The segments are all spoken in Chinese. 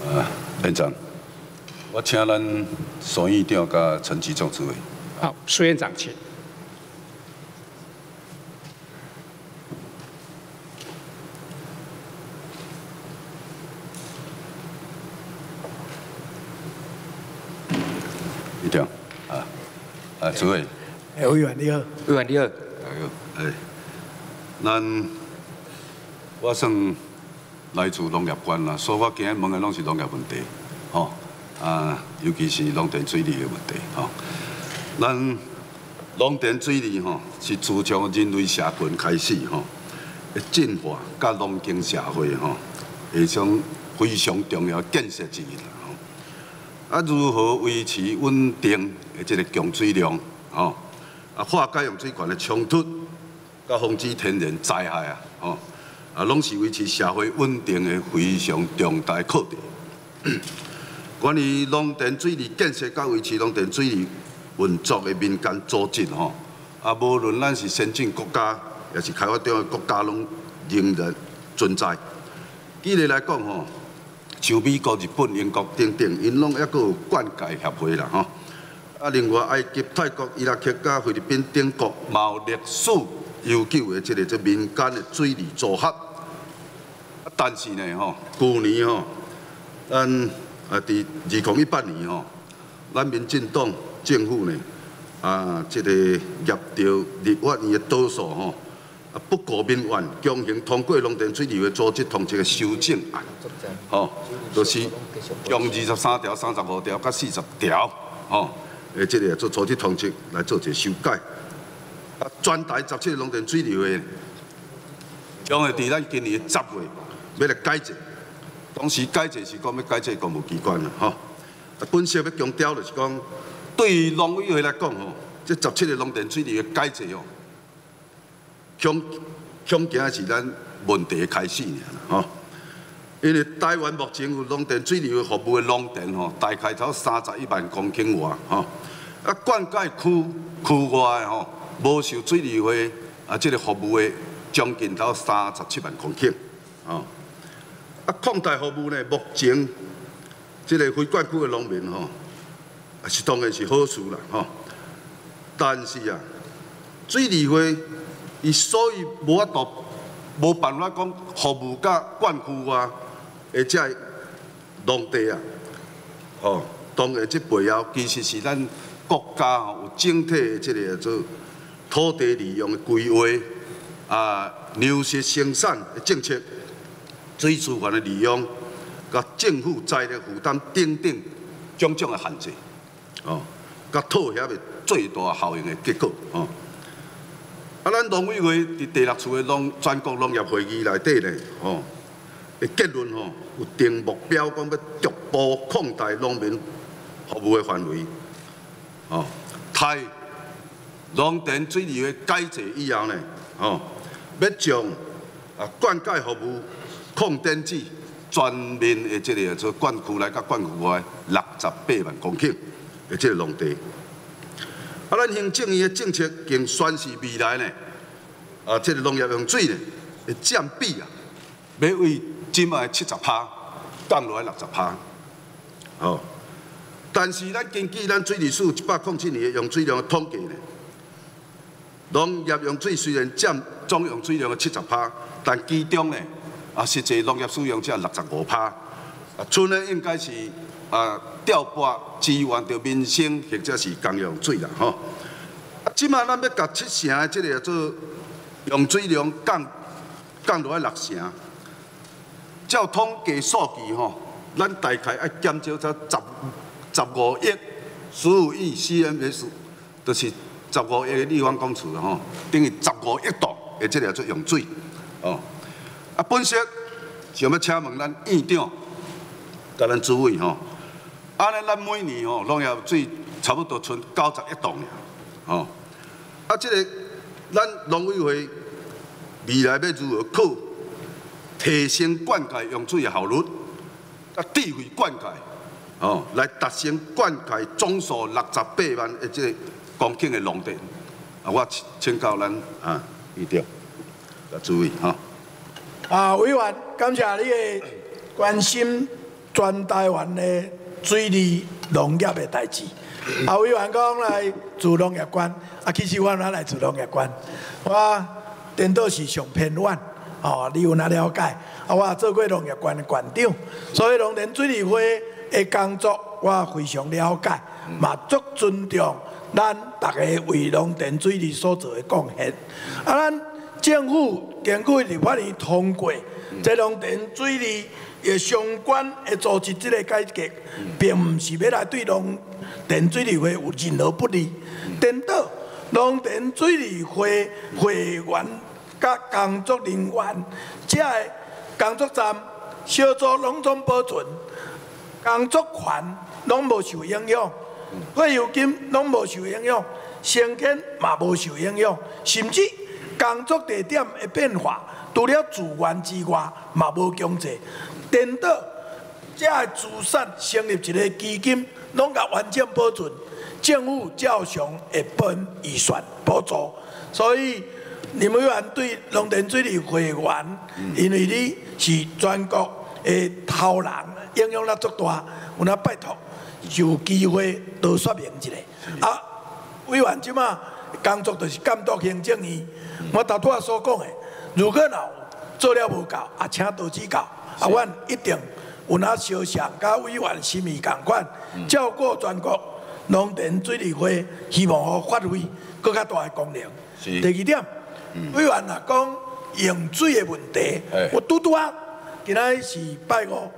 院长，我请咱苏院长甲陈其忠主委。 好，苏院长，请。 院长，主委。 委员你好。委员你好。 我算来自农业官啦，所以我今日问的拢是农业问题，吼，尤其是农田水利的问题，吼。咱农田水利吼，是自从人类社群开始吼，的进化甲农经社会吼，一种非常重要建设之一啦，吼。如何维持稳定的这个供水量，吼，化解用水权的冲突，甲防止天然灾害啊，吼。拢是维持社会稳定的非常重大课题。关于农田水利建设甲维持农田水利运作的民间组织吼，无论咱是先进国家，也是开发中的国家，拢仍然存在。举例来讲吼，像美国、日本、英国等等，因拢抑阁有灌溉协会啦吼。另外埃及、泰国、伊拉克、甲菲律宾等国，嘛有历史悠久的这民间的水利组合。但是呢，吼，去年吼，咱伫2018年吼，咱民进党政府呢，这个业着立法院的多数吼，不顾民怨，强行通过农田水利的组织通知的修正案，吼，就是用23条、35条、甲40条，吼，这个做组织通知来做一个修改。全台17个农田水利的，将会伫咱今年10月。要来改制，当时改制是讲要改制公务机关啦，吼。本身要强调就是讲，对于农委会来讲吼，这17个农田水利的改制哦，恐惊是咱问题的开始尔，吼。因为台湾目前有农田水利的服务的农田吼，大概头31万公顷外，吼。灌溉区外吼，无受水利会这个服务的将近头37万公顷，吼。矿台服务呢，目前这个非灌区的农民吼，是当然是好事啦，吼。但是啊，水利会伊所以无办法讲服务甲灌区外的这农地啊，吼，当然这背后其实是咱国家吼有整体的这个做土地利用的规划粮食生产的政策。水资源的利用，甲政府财力负担等等种种的限制，哦，甲妥协的最大效应的结果，哦。咱农委会伫第6次的全国农业会议内底呢，哦，的结论吼有定目标，讲要逐步扩大农民服务的范围，哦，待农田水利的改制以后呢，哦，要将灌溉服务。矿电子全面的这个做灌区内甲灌区外68万公顷的这个农地，咱行政院的政策经宣示未来呢，这个农业用水呢的占比啊，要为今麦70%降落来60%，哦。但是咱根据咱水利署107年的用水量的统计呢，农业用水虽然占总用水量的70%，但其中呢。实际农业使用只65%，剩的应该是调拨资源到民生或者是工业用水啦，吼。即马咱要甲7成的这个做用水量降落来6成，照统计数据吼，咱大概要减少才15亿15亿 CMS， 就是15亿立方公尺吼，等于15亿度的这个做用水，哦。本身想要请问咱院长，甲咱主委吼，安尼咱每年吼农业水差不多剩90亿度尔，吼。这个咱农委会未来要如何靠提升灌溉用水的效率，智慧灌溉，哦，来达成灌溉总数68万的这个公顷的农地，我请教咱院长，甲主委吼。 委员，感谢你的关心全台湾的水利农业的代志。委员讲来自农业关，其实我哪来自农业关？我颠倒是上偏远，你有哪了解？我做过农业关的馆长，所以农田水利会的工作我非常了解，嘛足尊重咱大家为农田水利所做的贡献。咱政府经过立法院通过，这农田水利的相关的组织这个改革，并唔是要来对农田水利会有任何不利。颠倒，农田水利会会员甲工作人员，这个工作站、小组拢总保存，工作权拢无受影响，退休金拢无受影响，生计嘛无受影响，甚至工作地点的变化，除了自源之外，嘛无强制。颠倒，这个资产成立一个基金，拢甲完整保存，政府照常会分预算补助。所以，林委员对农田水利会员，因为你是全国的头人，影响力足大，有哪拜托，有机会多说明一下。委员即马工作就是监督行政院，我头拄仔所讲的，如果有做了无够，请多指教。阮一定有哪相像甲委员心意共款，照顾全国农田水利会，希望互发挥更较大的功能。第二点，委员若讲用水的问题，我拄仔今仔是拜五，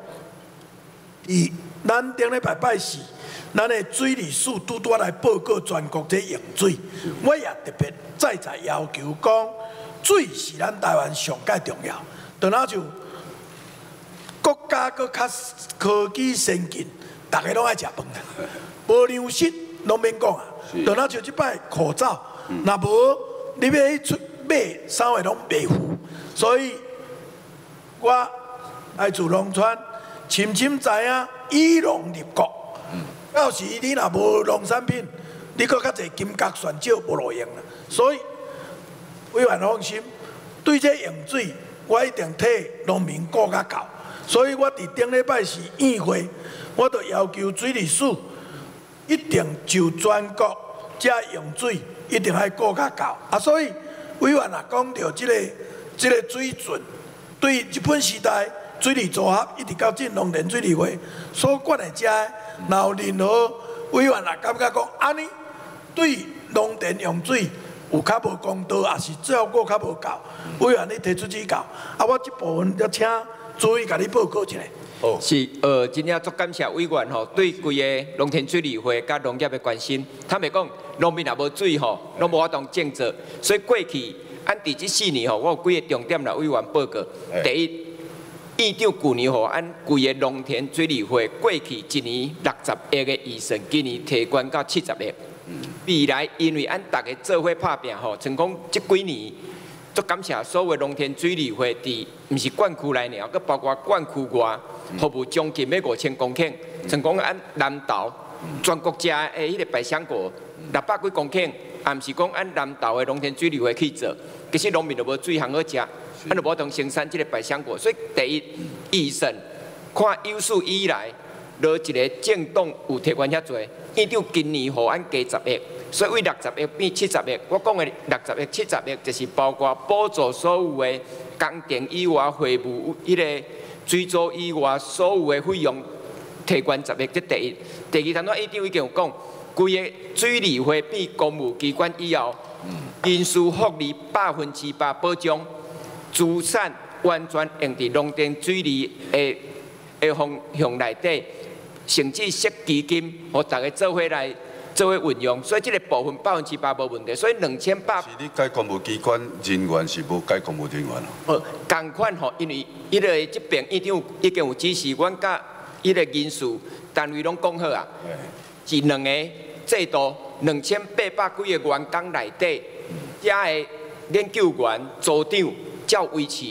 咱顶礼拜拜四，咱的水利署拄仔来报告全国这用水，我也特别再要求讲，水是咱台湾上界重要，就那就。国家搁较科技先进，大家拢爱食饭啦，无粮食拢免讲啊。就那像即摆口罩，若无你要去出买，啥货拢袂付。所以，我来自农村，深深知影以农立国。到时你若无农产品，你搁较侪金角选少无路用啦。所以，委员放心，对这用水，我一定替农民顾较到。所以我伫顶礼拜是宴会，我就要求水利署一定就全国这用水一定要顾较到。所以委员也讲到这个水准，对日本时代水利组合一直到这农田水利会所管的这，若有任何委员也感觉讲安尼对农田用水有较无公道，也是照顾较无够，委员你提出指教。我这部分要请。注意，甲你报告一下。 是，真正足感谢委员吼，对规个农田水利会甲农业的关心。他们讲，农民也无水吼，拢无法当种植，所以过去按伫这4年吼，我有几个重点来委员报告。第一，院长去年吼，按规个农田水利会过去一年60亿的预算，今年提悬到70亿。未来因为按大家做伙拍拼吼，像讲这几年。足感谢所有农田水利会伫，毋是管区内尔，佮包括管区外，服务将近要5000公顷。像讲按南投，全国食的迄个百香果600几公顷，也毋是讲按南投的农田水利会去做，其实农民就无水通好食，按就无当生产即个百香果。所以第一，预算看有史以来，落一个政党有提悬遐济，院长今年互按加10亿。所以为60亿变70亿，我讲的60亿、70亿，就是包括补助所有的工程以外、会务迄个水租以外所有的费用，提悬10亿。这第一。第二，头院长已经有讲，规个水利会变公务机关以后，人事福利100%保障，资产完全用伫农田水利的方向内底，甚至设基金，互大家做伙来。做伙运用，所以这个部分100%无问题。所以2800。是你改公务机关人员是无改公务人员咯？ 同款吼，因为伊个这边院长已经有指示，阮甲伊个人事单位拢讲好啊，是2个制度，2800几个员工内底，遮个研究员、组长照维持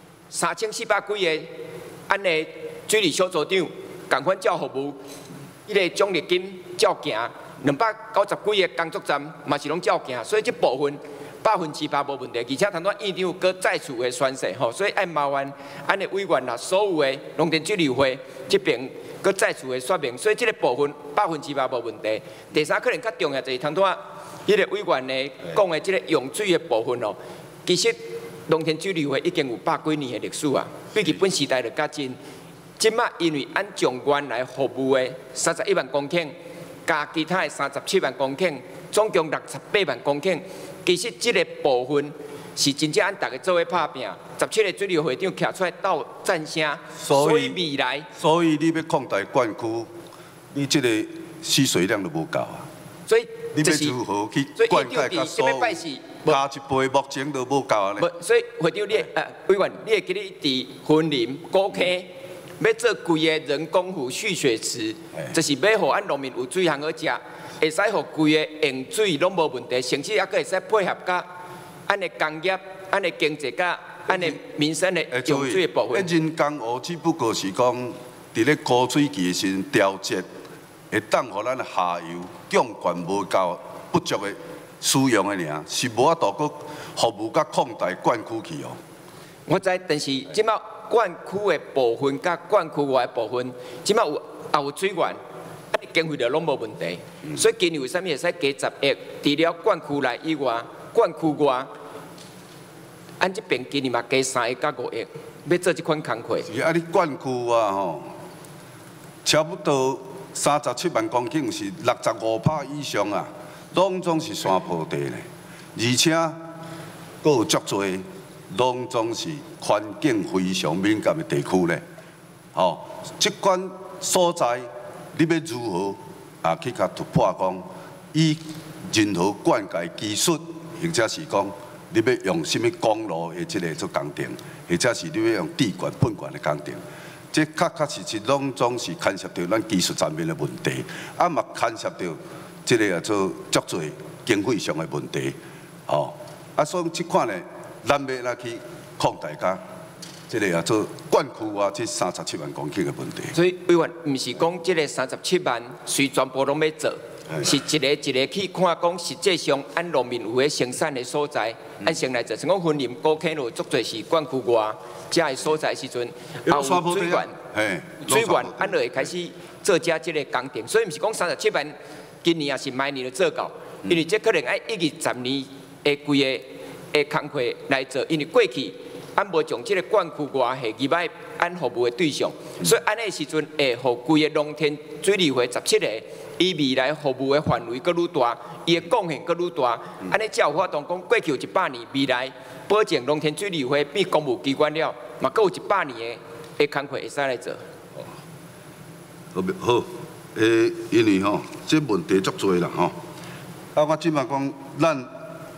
3400几个，按个水利小组长共款照服务，伊个奖励金照行。290几个工作站嘛是拢照行，所以这部分 100%无问题，而且谈到院长搁再次的宣誓吼，所以爱麻烦咱的委员啦，所有的农田水利会这边搁再次的说明，所以这个部分100%无问题。第三可能较重要就是谈到迄个委员呢讲的这个用水的部分哦，其实农田水利会已经有100几年的历史啊，比日本时代就较真。即马因为按从原来服务的31万公顷，加其他的37万公顷，总共68万公顷。其实这个部分是真正按大家做伙拍拼，17个水利会长徛出来斗战声，所以未来， 所以你要扩大灌区，你这个蓄水量都无够啊。 所以你要如何去灌溉甲所有？加一倍目前都无够啊咧。 所以会长你委员，你会记得伫云林古坑要做规个人工湖蓄水池，就是要互咱农民有水通好食。会使互规个用水拢无问题，甚至还佫会使配合甲咱的工业、咱的经济甲咱的民生的用水的部分。 人工湖只不过是讲伫咧高水期的时阵调节，会当互咱下游降灌无够不足的使用的尔，是无法度佫服务甲扩大灌区去哦。 我知，但是即马灌区的部分甲灌区外的部分，即马也有水源。经费就拢无问题，所以今年为什么会使加10亿？除了灌区内以外，灌区外，咱这边今年嘛加3亿到5亿，要做这款工课。 是啊，你灌区啊吼，差不多37万公顷是65%以上啊，拢总是山坡地咧，而且佫有足多拢总是环境非常敏感的地区咧，吼，这款所在。你要如何去甲突破？讲以任何灌溉技术，或者是讲你要用什么公路的这个做工程，或者是你要用地管喷管的工程，这确实拢总是牵涉到咱技术层面的问题，啊嘛牵涉到这个做足多经费上的问题，哦，啊所以这款呢，咱要来去扩大甲。这个做灌区啊，这37万公顷的问题。 所以委员唔是讲这个37万随全部拢要做，是一个一个去看讲实际上按农民有诶生产的所在，按先来做。像讲云林古坑路足侪是灌区外遮个所在时阵，也有水源，水源按就会开始做遮这个工程。所以唔是讲37万今年也是明年就做到，因为这可能爱1至10年的规个的工课来做，因为过去。按无将这个灌区外下几摆按服务的对象，所以按那时阵会互规个农田水利会17个，伊未来服务的范围佫愈大，伊的贡献佫愈大。安尼才有法度讲过去有100年，未来保证农田水利会变公务机关了，嘛佫有100年的工课会使来做。 好，因为吼，这问题足多啦吼。啊，我即摆讲咱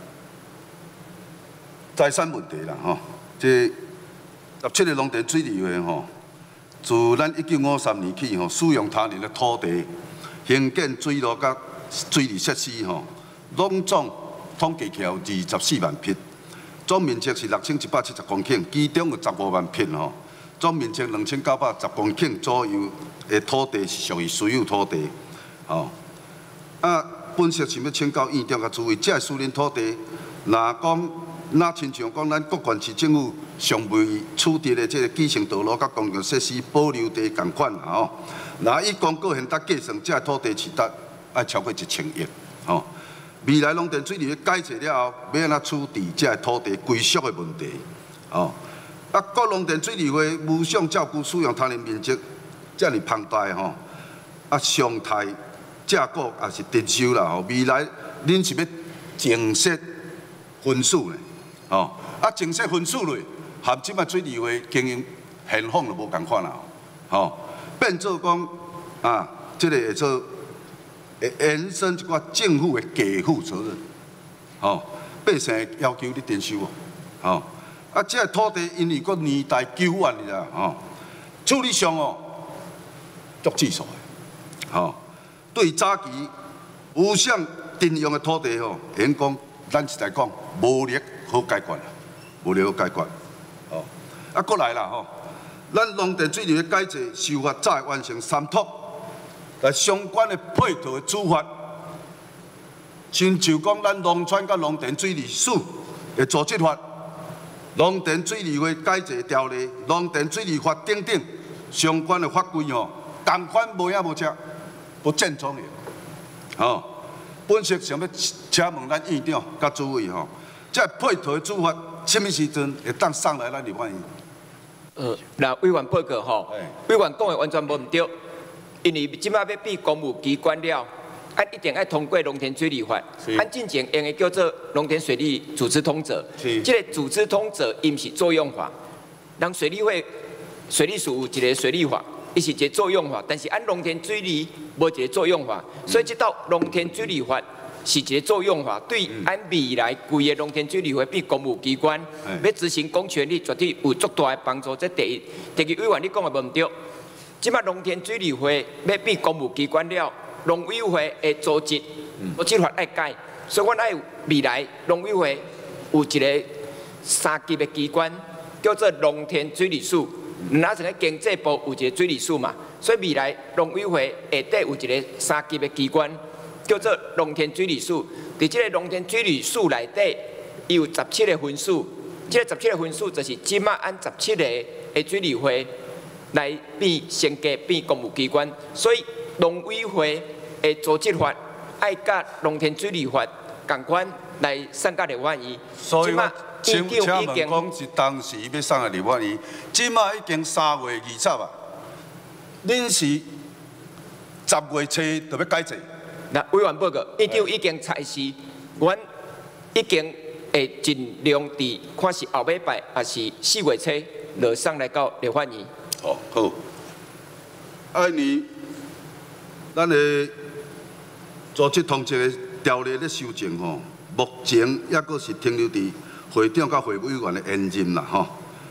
财产问题啦吼。这17个农田水利会吼，自咱1953年起吼，使用他人的土地兴建水路甲水利设施吼，拢总统计起来有24万匹，总面积是6170公顷，其中有15万匹吼，总面积2910公顷左右的土地是属于私有土地，吼。啊，本席想要请教院长甲诸位，这私人土地，若讲。那亲像讲，咱各县市政府尚未处置的这个基层道路甲公共设施保留地共款啦吼。那以公告现达计算，这土地是达爱超过1000亿吼。未来农田水利改制了后，要安怎处置这土地归属的问题？哦，啊，各农田水利会无偿照顾使用他人面积这么庞大吼，啊，常态价格也是征收啦吼。未来恁是要正式分数呢？哦，啊，正式分数类，含即摆水利会经营现况就无共款啦，吼，变做讲啊，即个会做会延伸一寡政府的给付责任，吼，百姓要求你征收哦，吼，啊，即个土地因为佫年代久远啦，吼，处理上哦，足技术的，吼，对早期无偿征用的土地吼，因讲咱是来讲无力。好解决啦，无了解决，哦，啊，过来啦吼，咱农田水利的改制修法早完成3读，但相关的配套的处罚， 亲像讲咱农村甲农田水利署的组织法、农田水利会改制条例、农田水利法等等相关的法规吼，同款无影无遮，不正宗的。吼，本席想要请问咱院长甲诸位吼，这配套的做法，什么时阵会当送来咱立法院？ 那委员报告吼，委员讲的完全无毋对，因为即摆要变公务机关了，一定要通过农田水利法。按进前用的叫做农田水利组织通则，这个组织通则伊毋是作用法，人水利会、水利署有一个水利法，伊是一个作用法，但是按农田水利无一个作用法，所以这道农田水利法。是一个作用法，对按未来规个农田水利会变公务机关，要执行公权力，绝对有足大的帮助。这第一，第二，委员你讲的无毋对。即摆农田水利会要变公务机关了，农委会的组织法爱改，所以阮爱未来农委会有一个三级的机关，叫做农田水利署。哪像个经济部有一个水利署嘛，所以未来农委会下底有一个三级的机关。叫做农田水利署，伫即个农田水利署内底，伊有17个分署，即、个17个分署就是即马按17个的水利会来变升格变公务机关，所以农委会的组织法爱甲农田水利法共款来送到立法院。 所以我请问讲是当时要送来立法院，即马已经3月20啊，恁是10月初就要改制。 那委员报告，院长已经采示，阮已经会尽量伫看是后礼拜，还是4月初，就送来到立法院。 哦，好。你咱的组织通知的条例咧修正吼，目前抑阁是停留伫会长甲会委员的延任啦吼。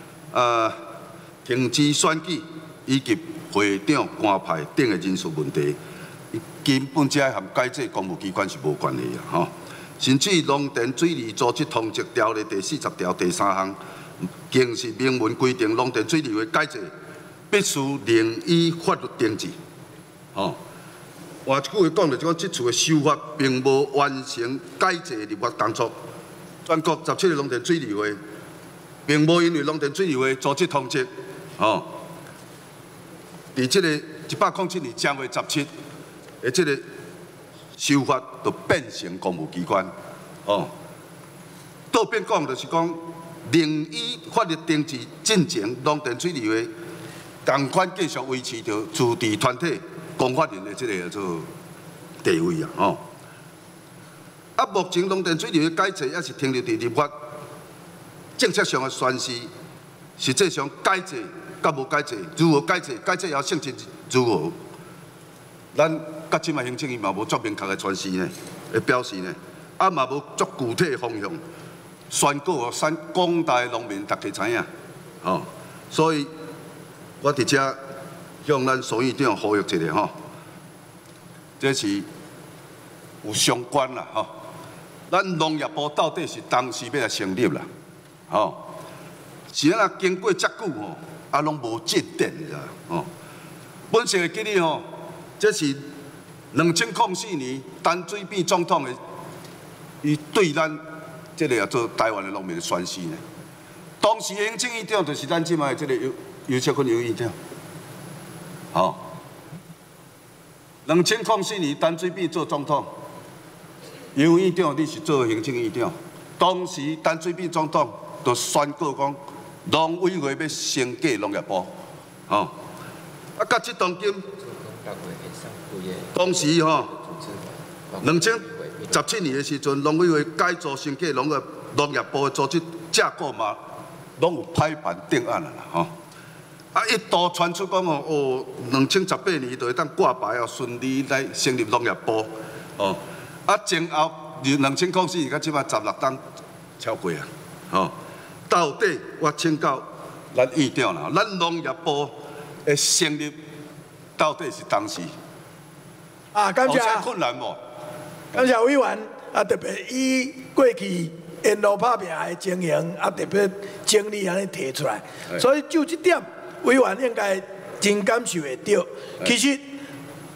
停止选举以及会长官派等的人事问题。根本这含改制公务机关是无关系啊！吼，甚至农田水利组织通则条例第40条第3项，更是明文规定，农田水利会改制必须另依法律登记。吼，换一句话讲，就是讲这次的修法并无完成改制立法工作。全国17个农田水利会，并无因为农田水利会组织通则，吼，伫这个107年10月17。这个修法就变成公务机关，哦，倒变讲就是讲，另依法律登记进前，农田水利会同款继续维持着自治团体公法人的这个叫做地位啊，哦。目前农田水利会改制也是停留伫立法政策上的宣示，实际上改制甲无改制，如何改制，改制也性质如何，咱。甲即卖行政院嘛无足明确的宣示呢，会表示呢，嘛无足具体的方向，宣告互广大的农民大家知影，吼，所以我伫遮向咱苏院长呼吁一下吼，这是有相关啦吼，咱农业部到底是当时要来成立啦，吼，是啊经过遮久吼，拢无进展的吼，本席会记哩吼，这是。2004年，陈水扁总统的，伊对咱这个做台湾的农民的宣示呢。当时行政院长就是咱即卖这个尤锡坤尤院长，好。2004年，陈水扁做总统，尤院长你是做行政院长。当时陈水扁总统就宣告讲，农委会要升格农业部，吼。到即当今。当时吼，2017年的时阵，农委会改组升格农业部的组织架构嘛，拢有拍板定案啦吼。一度传出讲哦，2018年就会当挂牌哦，顺利来成立农业部哦。前后2004年到即摆16档超过啊，吼。到底我请教咱院长啦，咱农业部的成立到底是当时？ 感谢困难无？ 感谢委员特别以过去沿路拍拼的情形特别整理安尼提出来，所以就这点，委员应该真感受会到。其实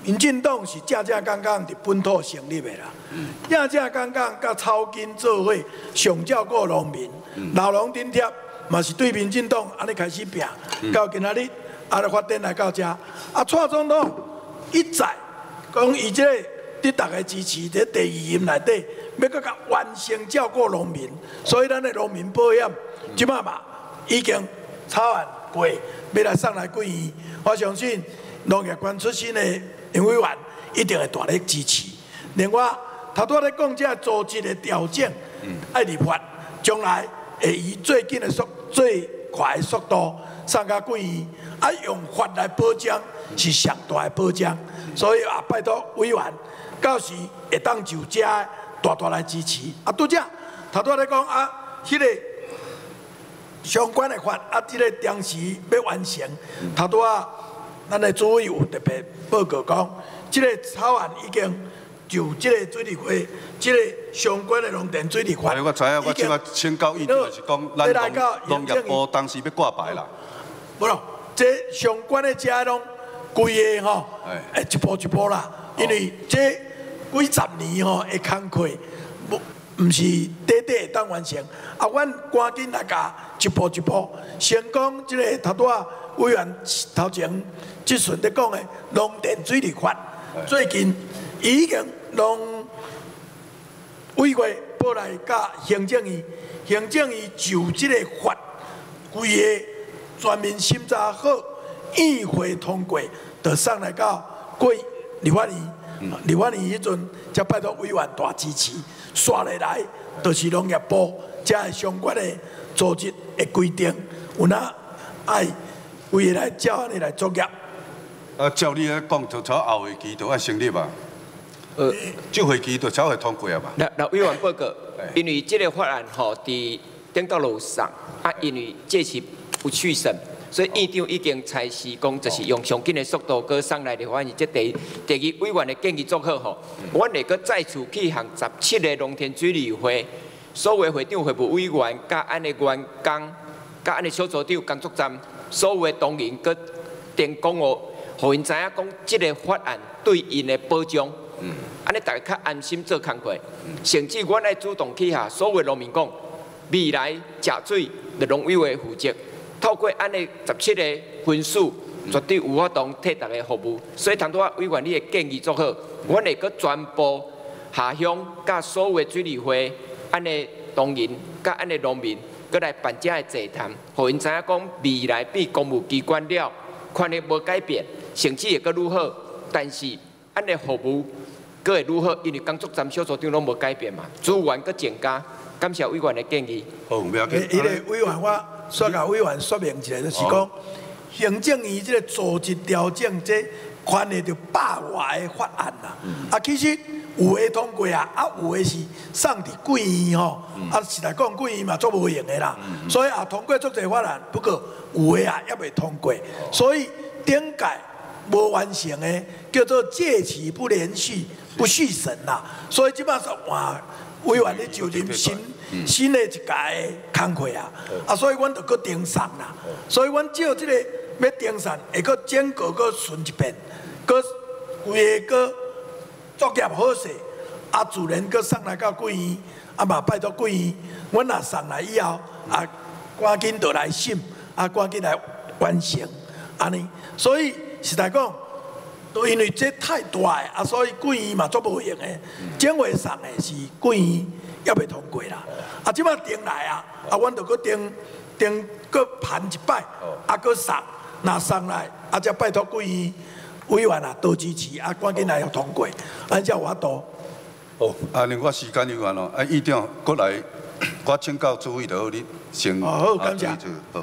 民进党是正正刚刚伫本土成立的啦，正正刚刚甲草根做伙，上照顾农民，老农津贴嘛是对民进党安尼开始拼，到今仔日啊来发展来到遮，啊蔡总统一再讲伊这个得大家支持，伫第2任内底要搁甲完成照顾农民，所以咱的农民保险即摆嘛已经草案过，要来送来几亿，我相信农业官出身的杨委员一定会大力支持。另外，头拄咧讲这组织的调整，爱立法，将来会以最快的速度送到几亿，啊用法来保障是上大的保障。所以啊，拜托委员，到时会当就这大大来支持。啊，拄则头拄咧讲啊，迄个相关的法啊，这个当时要完成，头拄啊。咱的主委有特别报告讲，这个草案已经就这个水利会，这个相关的农田水利法， 我知影，我即摆请教意见就是讲，咱农业部当时要挂牌啦。 无咯，这相关的遮拢规个吼，一步一步啦，因为这几十年吼的工课，唔是短会当完成，啊，阮赶紧来甲一步一步，先讲这个头拄啊委员头前。即顺咧讲的农田水利法，最近已经农委会报来甲行政院，行政院就即个法规个全面审查好，议会通过，就送来到过立法院，立法院迄阵才拜托委员大支持，刷下来就是农业部才相关的组织的规定，有哪爱规个来照安尼来作业。 啊，照你咧讲，就朝后会期就爱成立吧。这会期就才会通过啊吧。 那委员报告，因为这个法案吼，伫顶到路上啊，因为这是不去审，所以院长已经采取讲，就是用上紧的速度，搁送来立法院。这第二委员的建议做好吼，阮会搁再次去向17个农田水利会所有会长、会务委员、甲安的员工、甲安的小组长、工作站，所有的同仁搁电讲哦。互因知影讲，即个法案对因的保障，安尼大家较安心做工课。甚至阮来主动去下所有农民讲，未来食水就农委会负责，透过安尼17个分数，绝对有法度替大家服务。所以，唐拄仔委员你的建议做好，阮会搁全部下乡甲所有的水利会，安尼同仁甲安尼农民，搁来办遮的座谈，互因知影讲未来变公务机关了，权力无改变。成绩会阁愈好，但是咱的服务阁会愈好，因为工作站小组长拢无改变嘛，资源阁增加。感谢委员的建议。 好，不要紧。 伊个委员我煞甲委员说明一下，就是讲行政院这个组织调整，这权力就100外的法案啦。啊，其实有诶通过啊，啊有诶是送伫几院吼，啊实在讲几院嘛做无用的啦。所以啊，通过足侪法案，不过有诶啊也未通过，所以顶届。无完成的叫做届期不连续、不续审啦，所以即摆是换委员咧就任新的一届的工课啊，啊，所以阮就搁定上啦，所以阮照即个要定上，会搁整个搁顺一遍，搁规个搁作业好势，啊，自然搁送来到几院，啊嘛拜托几院，阮若送来以后，啊，赶紧就来审，啊，赶紧来完成，安尼，所以。实在讲，都因为这太大个，啊，所以几院嘛做无用诶。整会送诶是几院也未通过啦。啊，即摆定来啊，啊，阮就搁定搁盘一摆，啊，搁送，若送来，啊，则拜托几院委员啊多支持，啊，赶紧来通过，安才有法度。 好，啊，另外时间有限咯，啊，议长过来，我请教诸位就好，你先。 好，感谢。 好。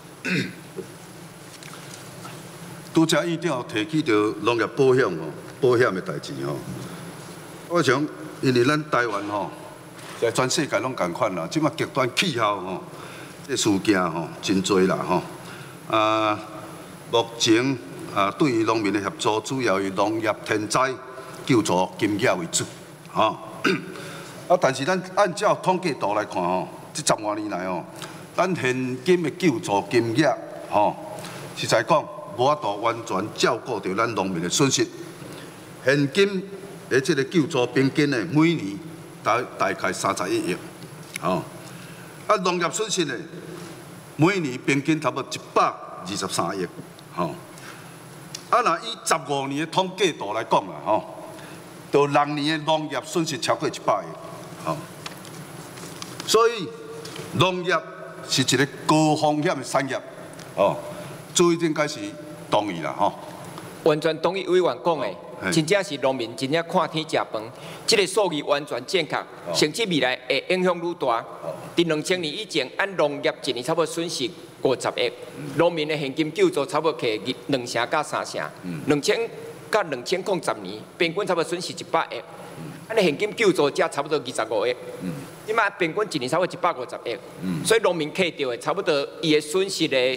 拄则议长提起到农业保险哦，保险的代志哦。我想，因为咱台湾吼，在全世界拢共款啦，即马极端气候吼，这事件吼真多啦吼。啊，目前啊，对于农民的协助主要以农业天灾救助金额为主，吼。啊，但是咱按照统计图来看吼，这10多年来吼，咱现金的救助金额吼，实在讲。无法度完全照顾到咱农民的损失， 现金的这个救助平均呢，每年大概31亿，哦，啊，农业损失呢，每年平均差不多123亿，哦，啊，若以15年的统计度来讲啦，吼，就6年的农业损失超过100亿，哦，所以农业是一个高风险的产业，哦，所以应该是同意啦，吼。 完全同意委员讲的，真正是农民真正看天食饭，这个数据完全正确，甚至未来会影响愈大。在2000年以前，按农业一年差不多损失50亿，农民的现金救助差不多摕2成到3成，2000到2010年平均差不多损失100亿，按现金救助才差不多25亿，即摆平均一年差不多150亿，所以农民摕到的差不多伊的损失的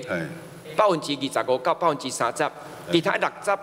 25%到30%。其他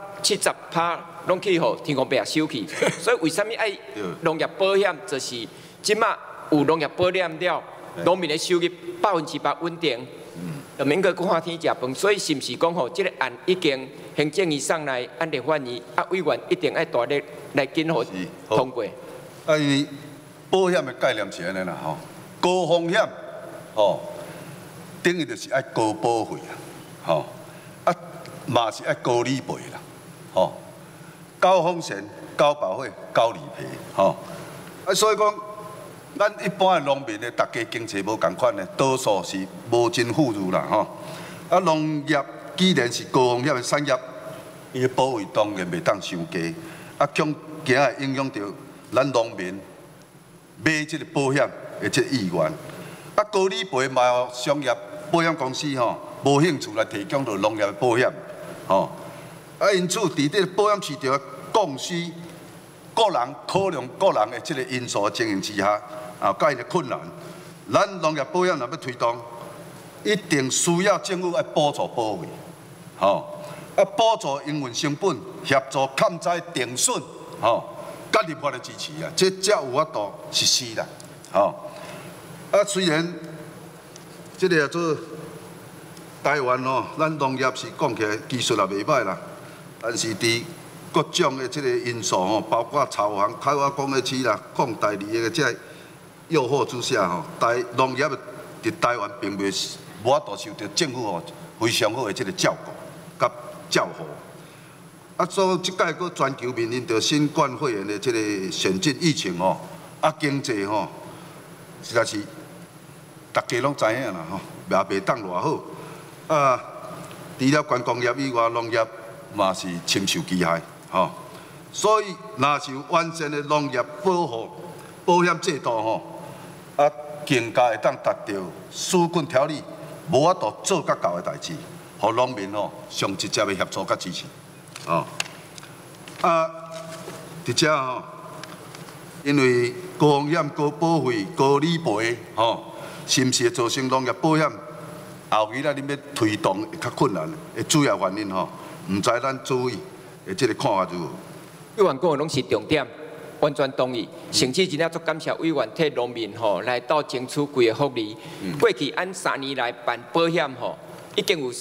60-70%拢去互天公伯收去，所以为什么爱农业保险？就是即马有农业保险了，农民的收入100%稳定，就免去看天食饭。所以是毋是讲吼，即个案已经行政院送来，按立法院委员一定爱大力来紧互通过。 啊，因为保险的概念是安尼啦，吼，高风险，吼，等于就是爱高保费啊，吼。嘛是爱高理赔啦，吼，高风险、高保费、高理赔，吼，啊，所以讲，咱一般的农民呢，大家经济无共款呢，多数是无真富裕啦，吼，啊，农业既然是高风险的产业，伊的保费当然袂当伤低，啊，恐惊会影响到咱农民买这个保险的这个意愿，啊，高理赔嘛有商业保险公司吼，无兴趣来提供到农业的保险。哦，啊，因此伫这保险市场的供需、个人考量个人的这个因素情形之下，啊，甲因的困难，咱农业保险若要推动，一定需要政府来补助保费，吼，啊，补助营运成本，协助抗灾定损，吼，甲立法的支持啊，这才有法度实施啦，吼，啊，虽然这个叫做。台湾哦，咱农业是讲起来技术也袂歹啦，但是伫各种的这个因素吼，包括草航、开发工业区啦、矿代理的这诱惑之下吼，农业伫台湾并袂无法度受到政府吼非常好的这个照顾甲照护。啊，所以即届个全球面临着新冠肺炎的这个险峻疫情吼，啊经济吼实在是大家拢知影啦吼，也袂当偌好。啊，除了观光业以外，农业嘛是深受其害，吼。所以，若是有完善的农业保险制度，吼，啊，更加会当达到《纾困条例》无法度做甲到的代志，互农民吼上直接的协助甲支持，哦。啊，而且吼，因为高风险、高保费、高理赔，吼，是毋是会造成农业保险？后期咱恁要推动会较困难的主要原因吼，唔知咱注意的这个看法如何？ 委员讲的拢是重点，完全同意。甚至真正足感谢委员替农民吼来到争取规个福利。过去按3年来办保险吼，已经有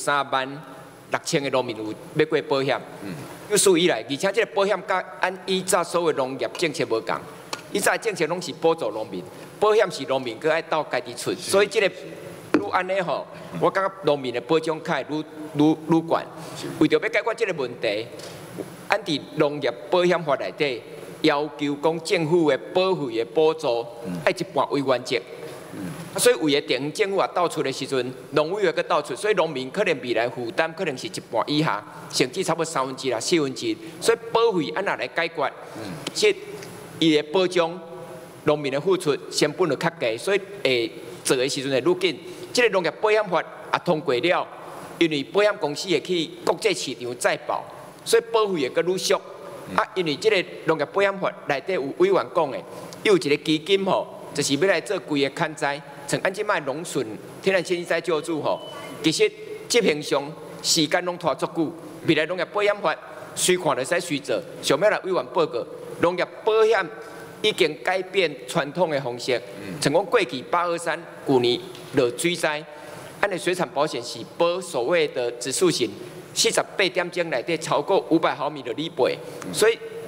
36000个农民有买过保险。有史以来，而且这个保险甲按以前所有农业政策无共，以前政策拢是补助农民，保险是农民佮爱到家己出，所以这个。愈安尼吼，我感觉农民的保障卡愈悬。为着要解决这个问题，按伫农业保险法内底要求讲政府的保费的补助爱一半为原则。所以为了地方政府也倒出的时阵，农委会佮倒出，所以农民可能未来负担可能是一半以下，甚至差不多1/3啦、1/4。所以保费按哪来解决？即伊的保障农民的付出成本就较低，所以会做的时阵会愈紧。这个农业保险法也通过了，因为保险公司会去国际市场再报，所以保费会阁愈俗。啊，因为这个农业保险法内底有委员讲的，有一个基金吼，就是要来做规个砍灾，像按即摆农损、天然气灾救助吼，其实执行上时间拢拖足久。未来农业保险法随看就使随做，上面来委员报告，农业保险已经改变传统的方式，像讲过去823，旧年落水灾，按的水产保险是保所谓的指数型，48点钟内底超过500毫米的理赔，所以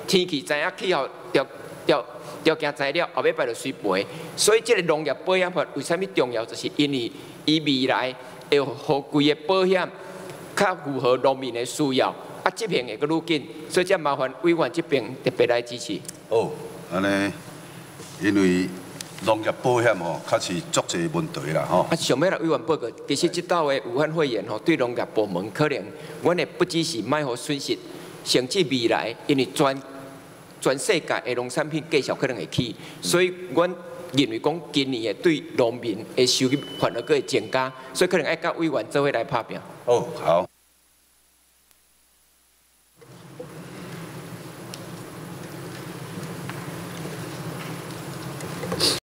天气知影气候条件知了，后尾摆就随赔。所以这个农业保险法为什么重要？就是因为伊未来会互规个保险较符合农民的需要，啊，执行会阁愈紧。所以才麻烦委员这边特别来支持。 哦，安尼，因为农业保险吼，确实足侪问题啦吼。 啊，上尾来委员报告，其实这道的武汉肺炎吼，对农业部门可能，阮会不只是卖互损失，甚至未来因为全世界的农产品价格可能会起，所以阮认为讲今年的对农民的收入反而佫会增加，所以可能爱甲委员做伙来拍拼。 哦，好。